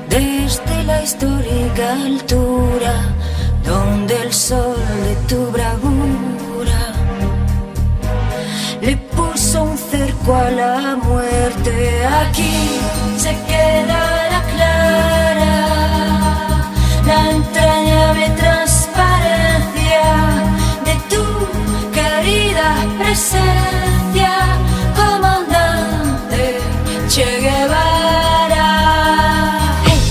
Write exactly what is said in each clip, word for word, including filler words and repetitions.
desde la histórica altura donde el sol de tu bravura le puso un cerco a la muerte. Aquí se queda la clara, la entrañable transparencia de tu querida presencia, comandante Che Guevara. Hey.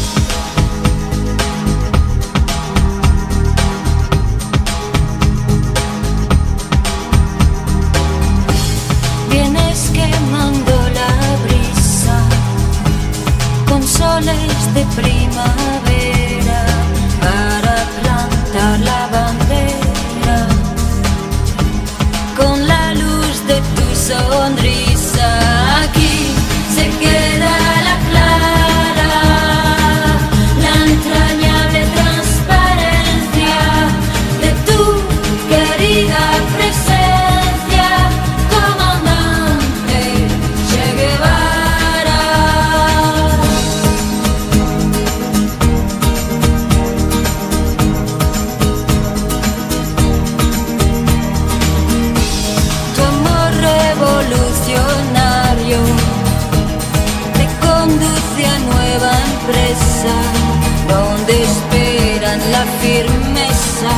Vienes quemando la brisa con soles de primavera para plantar la bandera con la luz de tu sonrisa. Aquí se queda la clara, la entrañable transparencia de tu querida presencia, comandante Che Guevara. Tu amor revolucionario te conduce a nueva empresa donde esperan la firmeza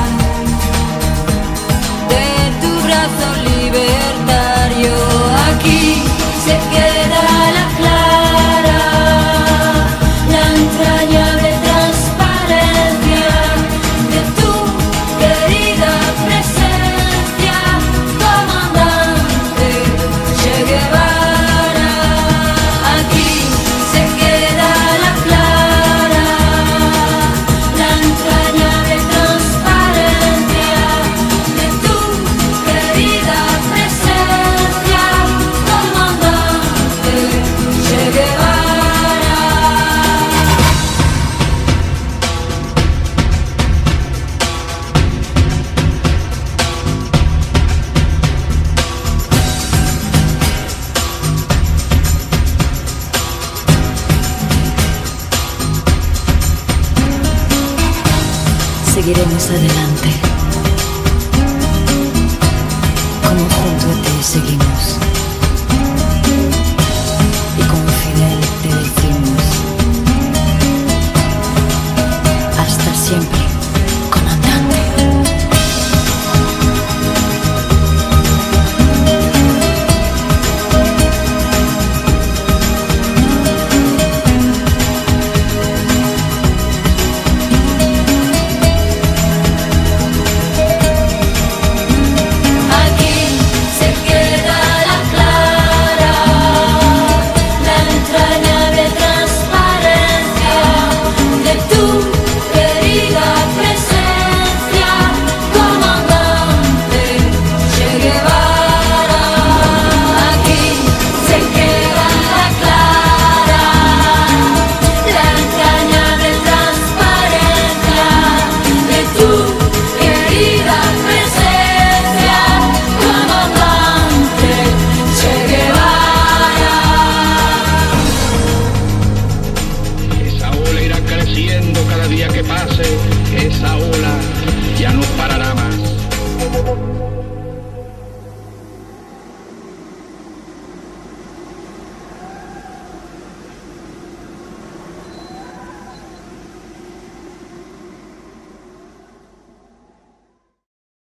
de tu brazo libertario. Aquí se queda la clara, la entrañable transparencia de tu querida presencia, comandante Che Guevara. Aquí se queda la clara, la entrañable transparencia de tu querida presencia, comandante Che Guevara. Seguiremos adelante, como junto a ti seguimos, y como Fidel te decimos, hasta siempre, comandante. Aquí se queda la clara, la entrañable transparencia de tu querida presencia, comandante Che Guevara. Aquí se queda la clara, la entrañable transparencia de tu querida presencia, comandante Che Guevara. Esa ola irá creciendo cada día que pase, esa ola ya no parará.